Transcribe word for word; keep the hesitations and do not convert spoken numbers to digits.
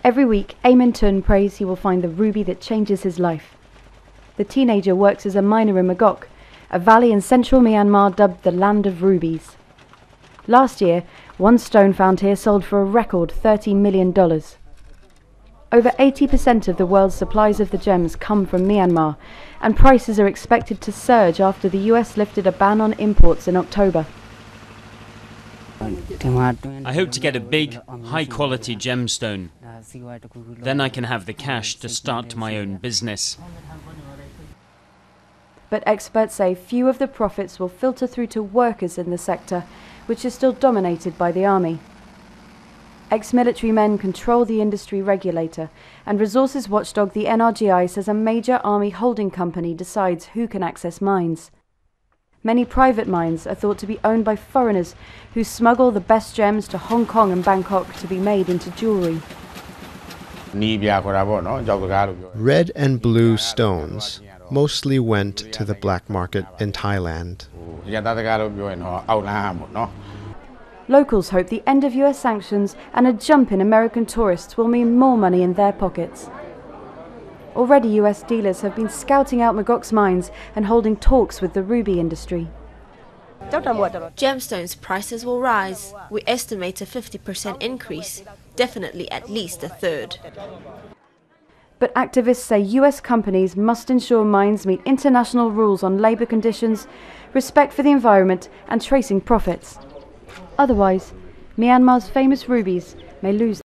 Every week, Amin Tun prays he will find the ruby that changes his life. The teenager works as a miner in Magok, a valley in central Myanmar dubbed the Land of Rubies. Last year, one stone found here sold for a record thirty million dollars. Over eighty percent of the world's supplies of the gems come from Myanmar, and prices are expected to surge after the U S lifted a ban on imports in October. I hope to get a big, high-quality gemstone. Then I can have the cash to start my own business. But experts say few of the profits will filter through to workers in the sector, which is still dominated by the army. Ex-military men control the industry regulator, and resources watchdog the N R G I says a major army holding company decides who can access mines. Many private mines are thought to be owned by foreigners who smuggle the best gems to Hong Kong and Bangkok to be made into jewellery. Red and blue stones mostly went to the black market in Thailand. Locals hope the end of U S sanctions and a jump in American tourists will mean more money in their pockets. Already U S dealers have been scouting out Magok's mines and holding talks with the ruby industry. Gemstones prices will rise. We estimate a fifty percent increase, definitely at least a third. But activists say U S companies must ensure mines meet international rules on labour conditions, respect for the environment and tracing profits. Otherwise, Myanmar's famous rubies may lose